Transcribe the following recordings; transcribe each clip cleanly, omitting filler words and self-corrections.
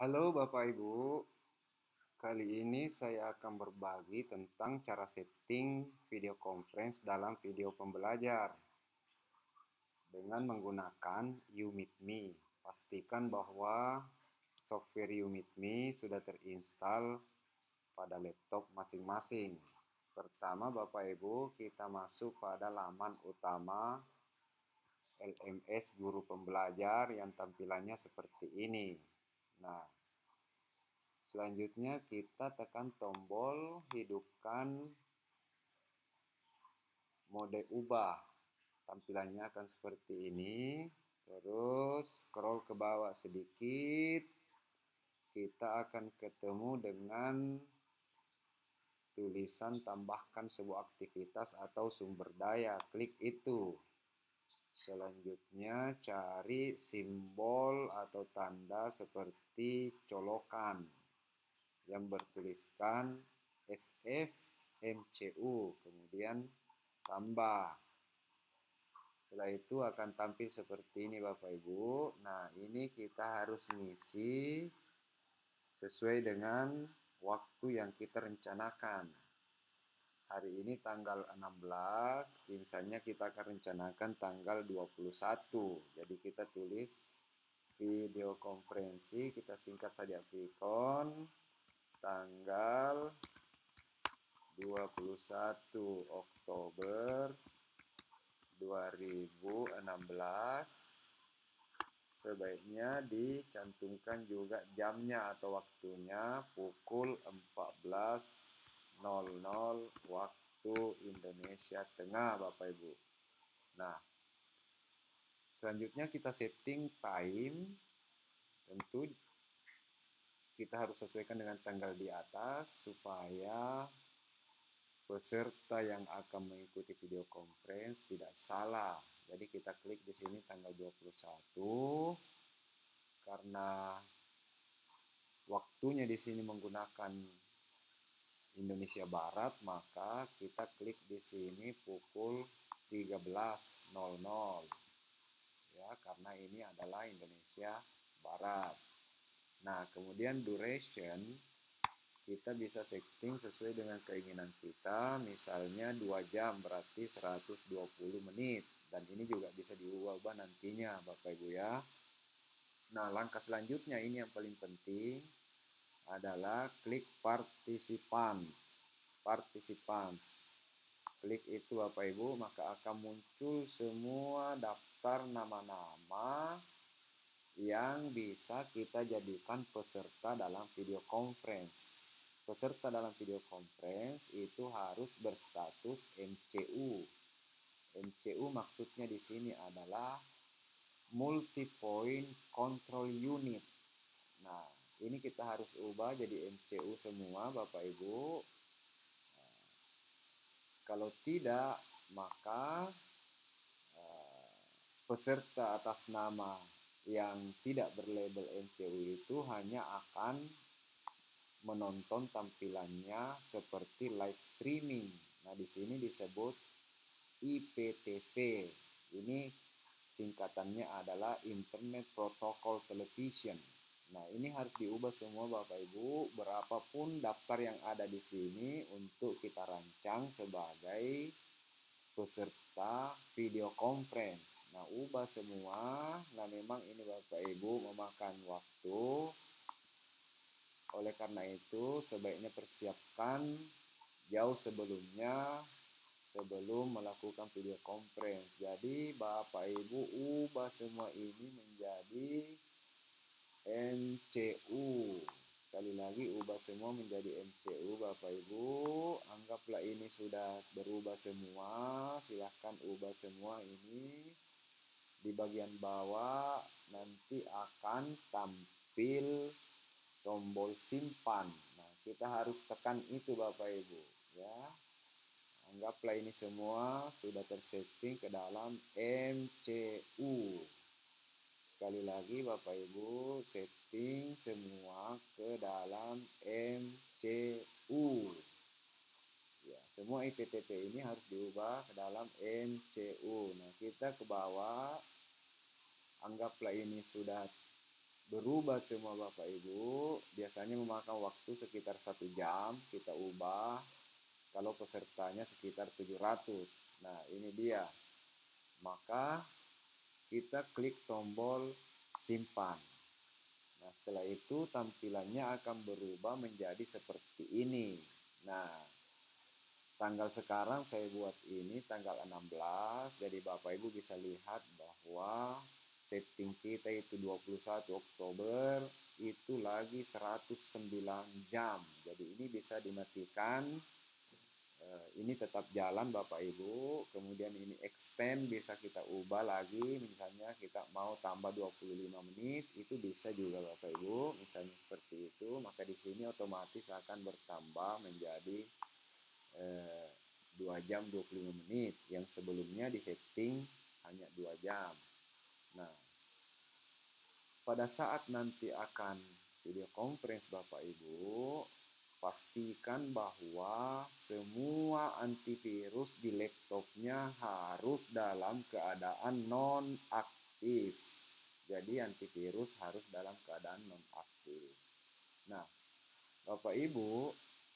Halo Bapak Ibu, kali ini saya akan berbagi tentang cara setting video conference dalam video pembelajar dengan menggunakan YouMeetMe. Pastikan bahwa software YouMeetMe sudah terinstall pada laptop masing-masing. Pertama Bapak Ibu, kita masuk pada laman utama LMS Guru Pembelajar yang tampilannya seperti ini. Nah, selanjutnya kita tekan tombol hidupkan mode ubah. Tampilannya akan seperti ini. Terus scroll ke bawah sedikit. Kita akan ketemu dengan tulisan tambahkan sebuah aktivitas atau sumber daya. Klik itu. Selanjutnya cari simbol atau tanda seperti colokan yang bertuliskan SFMCU, kemudian tambah. Setelah itu akan tampil seperti ini Bapak Ibu. Nah, ini kita harus ngisi sesuai dengan waktu yang kita rencanakan. Hari ini tanggal 16, misalnya kita akan rencanakan tanggal 21. Jadi kita tulis video konferensi, kita singkat saja Vicon, tanggal 21 Oktober 2016. Sebaiknya dicantumkan juga jamnya atau waktunya pukul 14.00 waktu Indonesia Tengah Bapak Ibu. Nah, selanjutnya kita setting time. Tentu kita harus sesuaikan dengan tanggal di atas supaya peserta yang akan mengikuti video conference tidak salah. Jadi kita klik di sini tanggal 21. Karena waktunya di sini menggunakan Indonesia Barat, maka kita klik di sini pukul 13.00. Ya, karena ini adalah Indonesia Barat. Nah, kemudian duration kita bisa setting sesuai dengan keinginan kita, misalnya 2 jam berarti 120 menit, dan ini juga bisa diubah nantinya Bapak Ibu ya. Nah, langkah selanjutnya ini yang paling penting adalah klik participants. Klik itu Bapak Ibu, maka akan muncul semua daftar nama-nama yang bisa kita jadikan peserta dalam video conference. Peserta dalam video conference itu harus berstatus MCU. MCU maksudnya di sini adalah multi point control unit. Nah, ini kita harus ubah jadi MCU semua Bapak Ibu. Kalau tidak, maka peserta atas nama yang tidak berlabel MCU itu hanya akan menonton tampilannya seperti live streaming. Nah, di sini disebut IPTV. Ini singkatannya adalah Internet Protocol Television. Nah, ini harus diubah semua Bapak Ibu, berapapun daftar yang ada di sini untuk kita rancang sebagai peserta video conference. Nah, ubah semua. Nah, memang ini Bapak Ibu memakan waktu. Oleh karena itu, sebaiknya persiapkan jauh sebelumnya sebelum melakukan video conference. Jadi, Bapak Ibu ubah semua ini menjadi MCU. Sekali lagi ubah semua menjadi MCU Bapak Ibu. Anggaplah ini sudah berubah semua. Silahkan ubah semua ini. Di bagian bawah nanti akan tampil tombol simpan. Nah, kita harus tekan itu Bapak Ibu ya. Anggaplah ini semua sudah tersetting ke dalam MCU. Sekali lagi Bapak Ibu, setting semua ke dalam MCU. Ya, semua IPTV ini harus diubah ke dalam MCU. Nah, kita ke bawah. Anggaplah ini sudah berubah semua Bapak Ibu. Biasanya memakan waktu sekitar 1 jam kita ubah. Kalau pesertanya sekitar 700. Nah ini dia. Maka kita klik tombol simpan. Nah setelah itu tampilannya akan berubah menjadi seperti ini. Nah tanggal sekarang saya buat ini tanggal 16. Jadi Bapak Ibu bisa lihat bahwa setting kita itu 21 Oktober itu lagi 109 jam. Jadi ini bisa dimatikan. Ini tetap jalan Bapak Ibu. Kemudian ini extend bisa kita ubah lagi. Misalnya kita mau tambah 25 menit itu bisa juga Bapak Ibu. Misalnya seperti itu. Maka di sini otomatis akan bertambah menjadi 2 jam 25 menit yang sebelumnya disetting hanya 2 jam. Nah, pada saat nanti akan video conference Bapak Ibu, pastikan bahwa semua antivirus di laptopnya harus dalam keadaan non-aktif. Jadi antivirus harus dalam keadaan non-aktif. Nah, Bapak Ibu,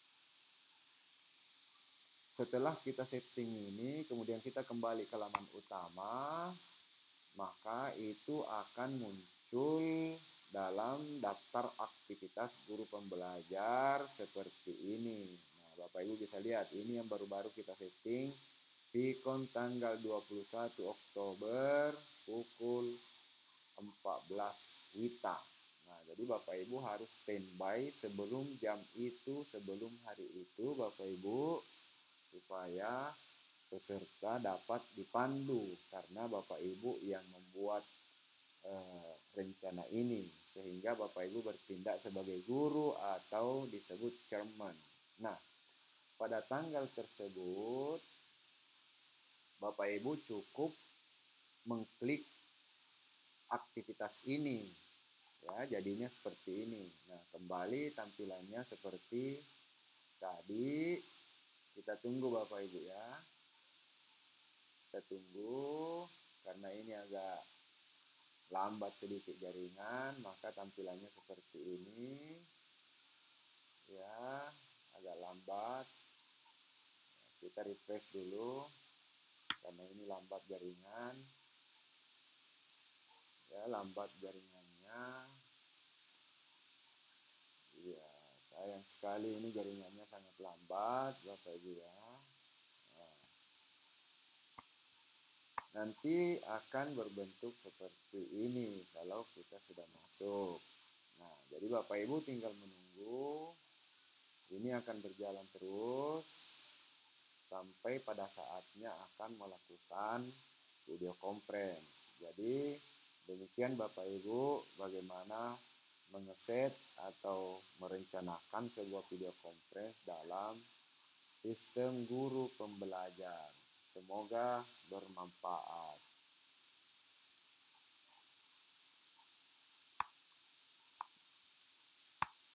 setelah kita setting ini, kemudian kita kembali ke laman utama, maka itu akan muncul dalam daftar aktivitas guru pembelajar seperti ini. Nah, Bapak Ibu bisa lihat, ini yang baru-baru kita setting. Vcon tanggal 21 Oktober pukul 14 WITA. Nah, jadi Bapak Ibu harus standby sebelum jam itu, sebelum hari itu Bapak Ibu, supaya peserta dapat dipandu karena Bapak Ibu yang membuat rencana ini, sehingga Bapak Ibu bertindak sebagai guru atau disebut chairman. Nah, pada tanggal tersebut Bapak Ibu cukup mengklik aktivitas ini ya, jadinya seperti ini. Nah, kembali tampilannya seperti tadi. Kita tunggu Bapak Ibu ya. Kita tunggu karena ini agak lambat sedikit jaringan, maka tampilannya seperti ini ya, agak lambat. Kita refresh dulu karena ini lambat jaringan ya, lambat jaringannya ya, sayang sekali ini jaringannya sangat lambat Bapak Ibu ya. Nanti akan berbentuk seperti ini kalau kita sudah masuk. Nah, jadi Bapak Ibu tinggal menunggu. Ini akan berjalan terus sampai pada saatnya akan melakukan video conference. Jadi demikian Bapak Ibu bagaimana mengeset atau merencanakan sebuah video conference dalam sistem guru pembelajar. Semoga bermanfaat.